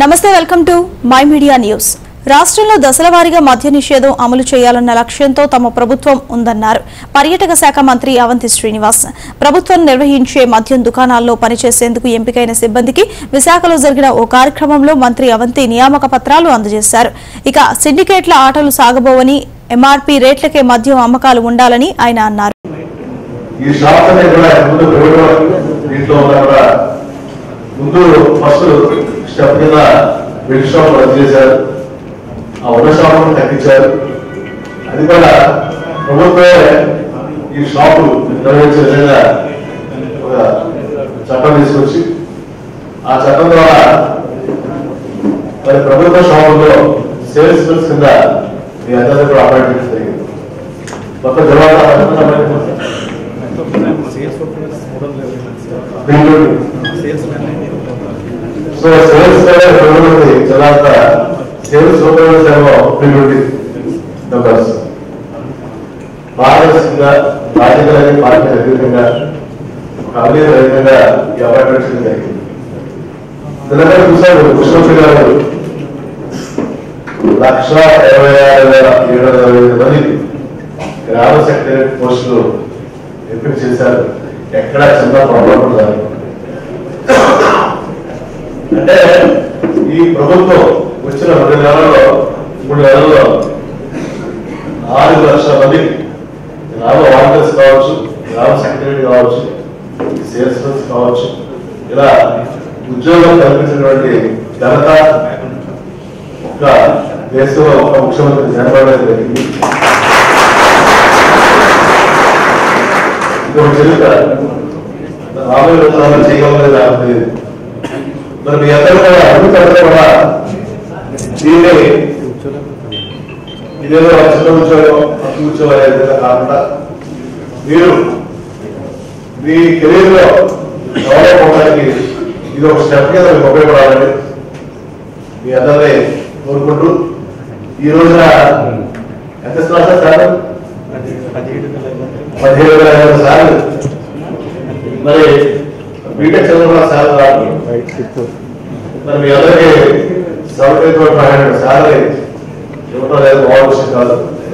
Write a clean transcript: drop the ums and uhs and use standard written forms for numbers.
నమస్తే welcome to my media news. రాష్ట్రంలో దశలవారీగా మద్య నిషేధం అమలు చేయాలన్న లక్ష్యంతో తమ ప్రభుత్వం ఉందన్నారు పర్యాటక శాఖ మంత్రి అవంతి శ్రీనివాస్. ప్రభుత్వం నిర్వహించే మద్యం దుకాణాల్లో పనిచేసేందుకు ఎంపికైన సిబ్బందికి విశాఖలో జరిగిన ఓ కార్యక్రమంలో మంత్రి అవంతి నియామక పత్రాలు అందజేశారు. ఇక సిండికేట్ల ఆటలు సాగబోవని, ఎంఆర్పీ రేట్లకే మద్యం అమ్మకాలు ఉండాలని ఆయన అన్నారు. తగ్గించారు. అది కూడా ప్రభుత్వమే ఈ షాపు నిర్వహించే విధంగా ఒక చట్టం తీసుకొచ్చి ఆ చట్టం ద్వారా మరి ప్రభుత్వ షాపుల్లో సేల్స్ మెన్స్ కింద మీ అందరినీ కూడా అపాయింట్ చేయడం జరిగింది. మొత్తం సో సేల్స్ జనాంత సేల్స్ మెంబర్స్ పారదర్శకంగా రాజకీయాన్ని పార్టీ అతీతంగా అవినీతి రహితంగా ఈ అపాయింట్మెంట్స్ జరిగింది. తెలంగాణ చూసారు ముఖ్యమంత్రి గారు 1,26,725 మంది గ్రామ సెక్రటరీ పోస్టులు ఎంపిక చేశారు. ఎక్కడా చిన్న ప్రాబ్లం కాదు. అంటే ఈ ప్రభుత్వం వచ్చిన 2 నెలల్లో 3 నెలల్లో 4 లక్షల మందికి గ్రామ వాలంటీర్స్ కావచ్చు, గ్రామ సెక్రటరీ కావచ్చు, సేల్స్ మెన్స్ కావచ్చు, ఇలా ఉద్యోగం కల్పించినటువంటి ఘనత ఒక దేశంలో ఒక ముఖ్యమంత్రి జనపడం జరిగింది. ఇది ఒక చరిత్ర. రాబోయే రోజుల్లో చేయగలలేదు తెలియదు. మరి మీ అందరూ కూడా అభివృద్ధి కూడా దీన్ని ఇదేదో చిన్న ఉద్యోగం కూర్చోవాలి కాకుండా మీరు మీ కెరీర్ లో డెవలప్ అవడానికి ఇది ఒక స్టెప్ కింద మీకు ఉపయోగపడాలని మీ అందరినీ కోరుకుంటూ ఈ రోజున ఎంత సార్ 17,500 సార్లు మరి బీటెక్ చదువుకున్న సార్లు రాదు. మరి మీ అందరికీ 7,500 సార్లు ఇవ్వడం లేదు, బాగా విషయం కాదు.